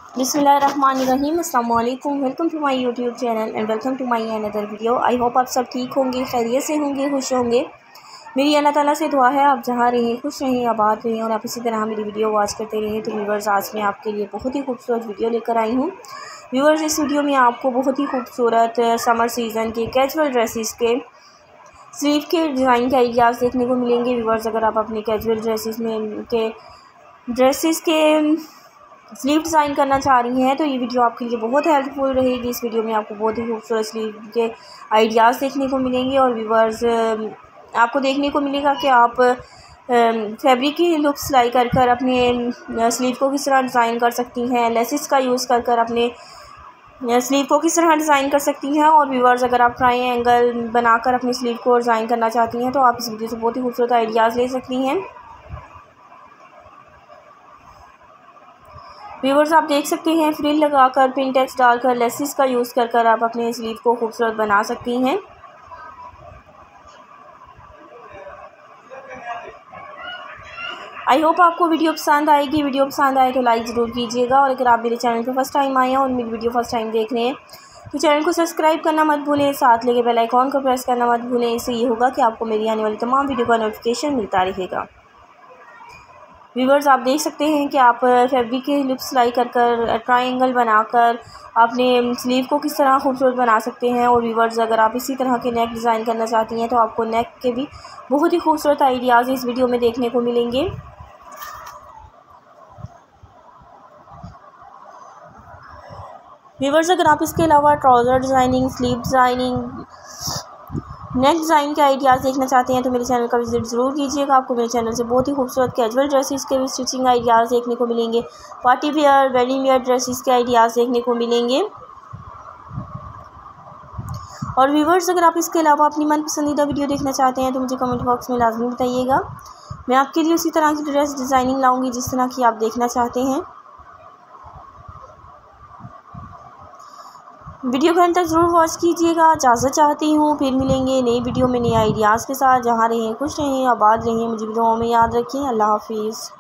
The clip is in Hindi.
बिस्मिल्लाहिर्रहमानिर्रहीम। अस्सलाम वालेकुम। Welcome to my YouTube channel and welcome to my another video. I hope आप सब ठीक होंगे, खैरियत से होंगे, खुश होंगे। मेरी अल्लाह ताला से दुआ है आप जहाँ रहें खुश रहें, आबाद रहें और आप इसी तरह मेरी वीडियो वॉच करते रहें। तो व्यूवर्स, आज मैं आपके लिए बहुत ही खूबसूरत वीडियो लेकर आई हूँ। व्यूवर्स, इस वीडियो में आपको बहुत ही खूबसूरत समर सीज़न के कैजुअल ड्रेसेस के स्लीव के डिज़ाइन के आइडियाज़ देखने को मिलेंगे। व्यूवर्स, अगर आप अपने कैजुअल ड्रेसेस के स्लीव डिज़ाइन करना चाह रही हैं तो ये वीडियो आपके लिए बहुत हेल्पफुल रहेगी। इस वीडियो में आपको बहुत ही खूबसूरत स्लीव के आइडियाज़ देखने को मिलेंगे और व्यूवर्स, आपको देखने को मिलेगा कि आप फैब्रिक की लुक सिलाई कर अपने स्लीव को किस तरह डिज़ाइन कर सकती हैं, लेसिस का यूज़ कर अपने स्लीव को किस तरह डिज़ाइन कर सकती हैं। और व्यूवर्स, अगर आप ट्रायंगल बनाकर अपनी स्लीव को डिज़ाइन करना चाहती हैं तो आप इस वीडियो से बहुत ही खूबसूरत आइडियाज़ ले सकती हैं। व्यूवर्स, आप देख सकते हैं फ्रिल लगाकर, पिन टेक्स डालकर, लेसिस का यूज़ कर आप अपने स्लीव को खूबसूरत बना सकती हैं। आई होप आपको वीडियो पसंद आएगी। वीडियो पसंद आए तो लाइक ज़रूर कीजिएगा और अगर आप मेरे चैनल पर फर्स्ट टाइम आए हैं और मेरी वीडियो फर्स्ट टाइम देख रहे हैं तो चैनल को सब्सक्राइब करना मत भूलें, साथ लेके बेल आइकॉन को प्रेस करना मत भूलें। इससे ये होगा कि आपको मेरी आने वाली तमाम वीडियो का नोटिफिकेशन मिलता रहेगा। व्यूवर्स, आप देख सकते हैं कि आप फैब्रिक की लुक सिलाई कर ट्रायंगल बनाकर अपने स्लीव को किस तरह खूबसूरत बना सकते हैं। और व्यूवर्स, अगर आप इसी तरह के नेक डिज़ाइन करना चाहती हैं तो आपको नेक के भी बहुत ही खूबसूरत आइडियाज़ इस वीडियो में देखने को मिलेंगे। व्यूवर्स, अगर आप इसके अलावा trouser designing, sleeve designing, neck design के आइडियाज़ देखना चाहते हैं तो मेरे चैनल का विजिट ज़रूर कीजिएगा। आपको मेरे चैनल से बहुत ही खूबसूरत कैजुअल ड्रेसेस के भी स्टिचिंग आइडियाज़ देखने को मिलेंगे, party wear, wedding wear dresses के आइडियाज़ देखने को मिलेंगे। और व्यूवर्स, अगर आप इसके अलावा अपनी मन पसंदीदा वीडियो देखना चाहते हैं तो मुझे कमेंट बॉक्स में लाजमी बताइएगा। मैं आपके लिए उसी तरह की ड्रेस डिज़ाइनिंग लाऊँगी जिस तरह की आप देखना चाहते हैं। वीडियो को अंत तक ज़रूर वॉच कीजिएगा। इजाज़त चाहती हूँ, फिर मिलेंगे नई वीडियो में नए आइडियाज़ के साथ। जहाँ रहें खुश रहें, आबाद रहें, मुझे दुआओं में याद रखें। अल्लाह हाफिज़।